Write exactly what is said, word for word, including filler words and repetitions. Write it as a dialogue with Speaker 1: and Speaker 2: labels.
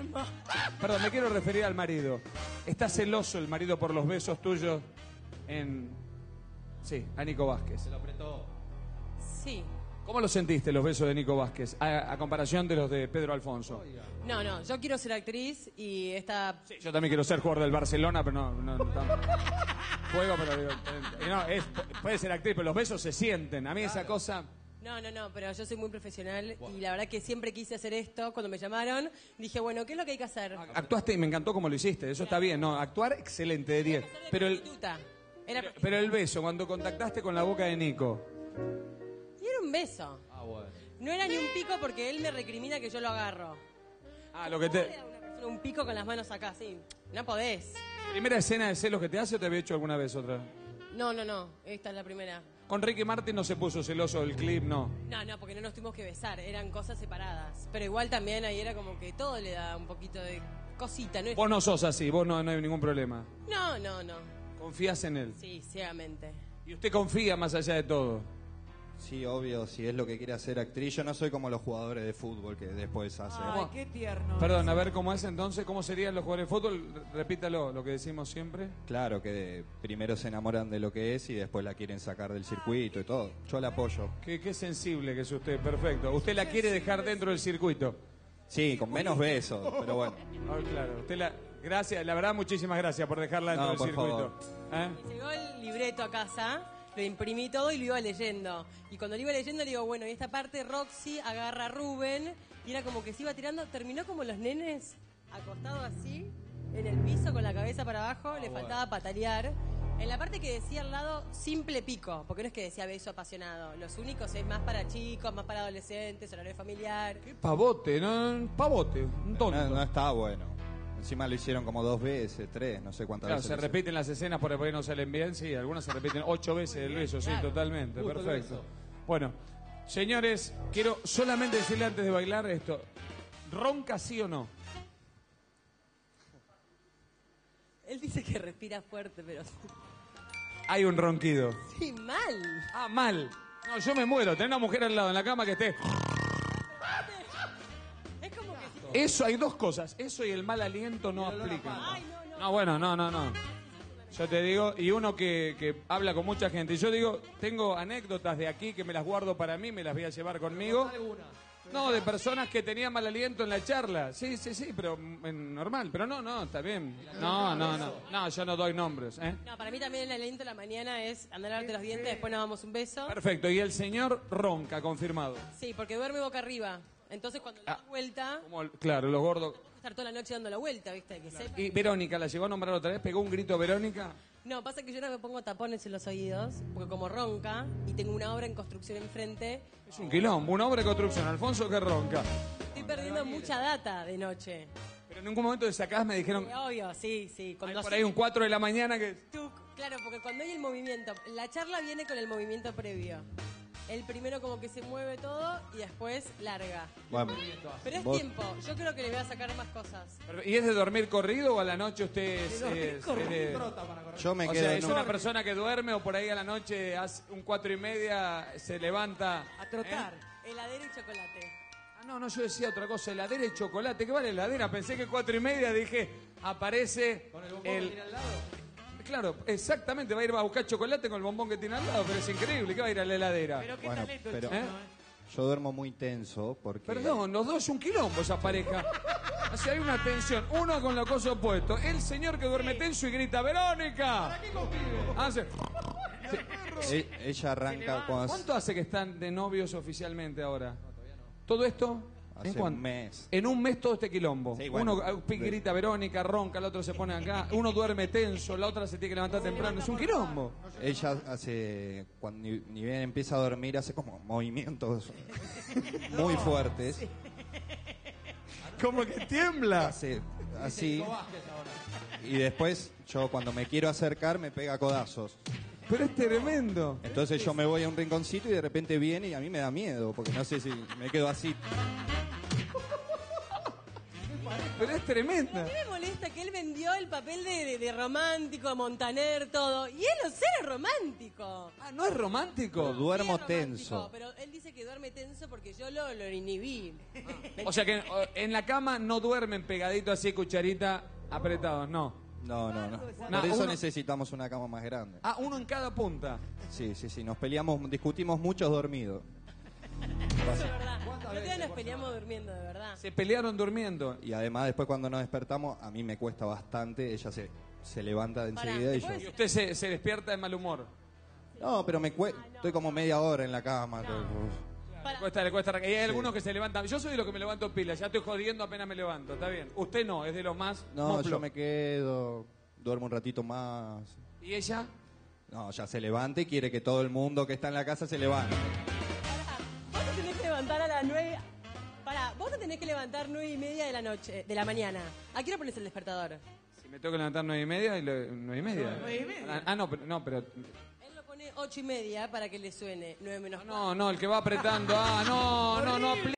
Speaker 1: mismo.
Speaker 2: Perdón, me quiero referir al marido. ¿Está celoso el marido por los besos tuyos en... Sí, a Nico Vázquez?
Speaker 3: Se lo apretó.
Speaker 1: Sí.
Speaker 2: ¿Cómo lo sentiste, los besos de Nico Vázquez, a, a comparación de los de Pedro Alfonso?
Speaker 1: No, no, yo quiero ser actriz y esta...
Speaker 2: Sí, yo también quiero ser jugador del Barcelona, pero no... no, no tan- Juego, pero digo... eh, No, es, puede ser actriz, pero los besos se sienten. A mí esa cosa...
Speaker 1: No, no, no, pero yo soy muy profesional y la verdad que siempre quise hacer esto. Cuando me llamaron, dije, bueno, ¿qué es lo que hay que hacer?
Speaker 2: Actuaste y me encantó como lo hiciste, eso está bien. No, actuar, excelente, de diez. Pero el,
Speaker 1: Prostituta. Era
Speaker 2: pero, pero el beso, cuando contactaste con la boca de Nico...
Speaker 1: Y era un beso.
Speaker 3: Ah, bueno.
Speaker 1: No era ni un pico porque él me recrimina que yo lo agarro.
Speaker 2: Ah, lo que
Speaker 1: ¿Cómo le
Speaker 2: te...
Speaker 1: da a una persona un pico con las manos acá, sí? No podés.
Speaker 2: ¿Primera escena de celos que te hace o te había hecho alguna vez otra?
Speaker 1: No, no, no, esta es la primera.
Speaker 2: Con Ricky Martin no se puso celoso el clip, no.
Speaker 1: No, no, porque no nos tuvimos que besar, eran cosas separadas. Pero igual también ahí era como que todo le da un poquito de cosita, ¿no? es-
Speaker 2: Vos no sos así, vos no, no hay ningún problema.
Speaker 1: No, no, no.
Speaker 2: Confías en él.
Speaker 1: Sí, ciegamente.
Speaker 2: Y usted confía más allá de todo.
Speaker 4: Sí, obvio, si es lo que quiere hacer actriz. Yo no soy como los jugadores de fútbol que después hacen.
Speaker 5: Ay, qué tierno.
Speaker 2: Perdón, a ver cómo es entonces, cómo serían los jugadores de fútbol. Repítalo, lo que decimos siempre.
Speaker 4: Claro, que primero se enamoran de lo que es y después la quieren sacar del circuito y todo. Yo la apoyo.
Speaker 2: Qué, qué sensible que es usted, perfecto. Usted la quiere dejar dentro del circuito.
Speaker 4: Sí, con menos besos, pero bueno.
Speaker 2: Ah, claro, usted la... Gracias, la verdad, muchísimas gracias por dejarla dentro
Speaker 4: No,
Speaker 2: del
Speaker 4: por
Speaker 2: circuito. ¿Eh?
Speaker 1: Me llegó el libreto a casa, lo imprimí todo y lo iba leyendo. Y cuando lo iba leyendo le digo, bueno, y esta parte Roxy agarra a Rubén y era como que se iba tirando, terminó como los nenes, acostado así, en el piso con la cabeza para abajo, le faltaba patalear. En la parte que decía al lado, simple pico, porque no es que decía beso apasionado. Los únicos es más para chicos, más para adolescentes, horario familiar.
Speaker 2: Pavote, no, pavote, un tonto.
Speaker 4: No, no está bueno. Encima lo hicieron como dos veces, tres, no sé cuántas
Speaker 2: Claro,
Speaker 4: veces.
Speaker 2: se
Speaker 4: lo
Speaker 2: repiten las escenas por ahí no salen bien, sí, algunas se repiten ocho veces el beso, sí,
Speaker 1: Claro.
Speaker 2: totalmente,
Speaker 3: Justo el
Speaker 2: perfecto.
Speaker 3: beso.
Speaker 2: Bueno, señores, quiero solamente decirle antes de bailar esto, ¿ronca sí o no?
Speaker 1: Él dice que respira fuerte, pero
Speaker 2: Hay un ronquido.
Speaker 1: sí, mal.
Speaker 2: Ah, mal. No, yo me muero, tener una mujer al lado en la cama que esté...
Speaker 1: Es como que si...
Speaker 2: Eso hay dos cosas, eso y el mal aliento no aplican.
Speaker 1: Ay, no, no.
Speaker 2: No, bueno, no, no, no. Yo te digo, y uno que, que habla con mucha gente. Y yo digo, tengo anécdotas de aquí que me las guardo para mí, me las voy a llevar conmigo. No, de personas que tenían mal aliento en la charla. Sí, sí, sí, pero mm, normal. Pero no, no, está bien. No, no, no. No, yo no doy nombres, ¿eh?
Speaker 1: No, para mí también el aliento de la mañana es andar a lavarte los dientes, después nos damos un beso.
Speaker 2: Perfecto, y el señor ronca, confirmado.
Speaker 1: Sí, porque duerme boca arriba. Entonces cuando le das vuelta,
Speaker 2: Como el- claro, los gordos.
Speaker 1: estar toda la noche dando la vuelta, ¿viste? Que sepa.
Speaker 2: Y Verónica, ¿la llegó a nombrar otra vez? ¿Pegó un grito Verónica?
Speaker 1: No, pasa que yo no me pongo tapones en los oídos, porque como ronca y tengo una obra en construcción enfrente,
Speaker 2: Es un quilombo, una obra de construcción. Alfonso que ronca.
Speaker 1: estoy perdiendo mucha data de noche.
Speaker 2: Pero en ningún momento de sacás me dijeron...
Speaker 1: Sí, obvio, sí, sí.
Speaker 2: Hay
Speaker 1: Cuando
Speaker 2: por ahí un cuatro de la mañana que...
Speaker 1: Tuc, claro, porque cuando hay el movimiento, la charla viene con el movimiento previo. El primero como que se mueve todo y después larga.
Speaker 4: Bueno,
Speaker 1: Pero es
Speaker 4: vos-
Speaker 1: tiempo, yo creo que le voy a sacar más cosas.
Speaker 2: ¿Y es de dormir corrido o a la noche usted es... es- es de-
Speaker 4: yo me
Speaker 2: o
Speaker 4: quedo
Speaker 2: sea,
Speaker 4: en
Speaker 2: es
Speaker 4: un-
Speaker 2: una persona que duerme o por ahí a la noche hace un cuatro y media, se levanta...
Speaker 5: A trotar.
Speaker 1: Heladera y chocolate.
Speaker 2: Ah, no, no, yo decía otra cosa, heladera y chocolate. ¿Qué vale heladera? Pensé que cuatro y media, dije, aparece
Speaker 3: Con el bombón que tiene al lado.
Speaker 2: Claro, exactamente, va a ir a buscar chocolate con el bombón que tiene al lado, pero es increíble, ¿qué va a ir a la heladera?
Speaker 5: Pero qué
Speaker 4: Bueno,
Speaker 5: talento el
Speaker 4: pero-
Speaker 5: chino,
Speaker 2: ¿Eh?
Speaker 5: ¿eh?
Speaker 4: yo duermo muy tenso porque...
Speaker 2: Perdón, los dos es un quilombo esa pareja. O sea, hay una tensión, uno con la cosa opuesto. El señor que duerme tenso y grita, ¡Verónica! Hace...
Speaker 4: E- ella arranca cuando...
Speaker 2: ¿Cuánto hace que están de novios oficialmente ahora? ¿Todo esto?
Speaker 4: Hace
Speaker 2: ¿En cuánto?
Speaker 4: un mes.
Speaker 2: En un mes todo este quilombo.
Speaker 4: Sí, bueno.
Speaker 2: Uno ah, grita Verónica, ronca, el otro se pone acá, uno duerme tenso, la otra se tiene que levantar temprano. Es un quilombo.
Speaker 4: Ella hace, cuando ni, ni bien empieza a dormir, hace como movimientos muy fuertes.
Speaker 2: Como que tiembla.
Speaker 4: Hace así. Y después, yo cuando me quiero acercar, me pega codazos.
Speaker 2: Pero es tremendo.
Speaker 4: Entonces yo me voy a un rinconcito y de repente viene y a mí me da miedo, porque no sé si me quedo así.
Speaker 2: Pero es tremenda.
Speaker 1: A mí me molesta que él vendió el papel de, de, de romántico, Montaner, todo. Y él no cero romántico.
Speaker 2: Ah, ¿no es romántico?
Speaker 4: Duermo
Speaker 1: Sí es romántico,
Speaker 4: tenso.
Speaker 1: Pero él dice que duerme tenso porque yo lo, lo inhibí.
Speaker 2: O sea que o, en la cama no duermen pegadito así, cucharita, apretados, no.
Speaker 4: No, no, no.
Speaker 2: No,
Speaker 4: Por eso
Speaker 2: uno-
Speaker 4: necesitamos una cama más grande.
Speaker 2: Ah, uno en cada punta.
Speaker 4: Sí, sí, sí. Nos peleamos, discutimos muchos dormidos.
Speaker 1: Eso es verdad. El otro día nos peleamos durmiendo, de verdad.
Speaker 2: Se pelearon durmiendo.
Speaker 4: Y además después cuando nos despertamos, a mí me cuesta bastante. Ella se, se levanta de
Speaker 1: Pará,
Speaker 4: enseguida
Speaker 1: ¿te
Speaker 4: y yo...
Speaker 1: puedes-
Speaker 2: Y usted se, se despierta de mal humor.
Speaker 4: No, pero me cuesta... Estoy como media hora en la cama.
Speaker 1: Para-
Speaker 2: Le cuesta, le cuesta. Y hay algunos que se levantan. Yo soy de los que me levanto pila. Ya estoy jodiendo apenas me levanto. Está bien. Usted no, es de los más.
Speaker 4: No,
Speaker 2: moplo.
Speaker 4: yo me quedo, duermo un ratito más.
Speaker 2: ¿Y ella?
Speaker 4: No, ya se levanta y quiere que todo el mundo que está en la casa se levante.
Speaker 1: Vos te tenés que levantar a las nueve. Pará, vos te tenés que levantar nueve y media de la noche, de la mañana. ¿A qué hora pones el despertador?
Speaker 2: Si me tengo que levantar nueve y media, y lo- nueve y media.
Speaker 3: ¿Nueve y media?
Speaker 2: Ah, ah, no, pero, no, pero.
Speaker 1: Él lo pone ocho y media para que le suene nueve menos
Speaker 2: No, no, el que va apretando. Ah, no, no, no aplica.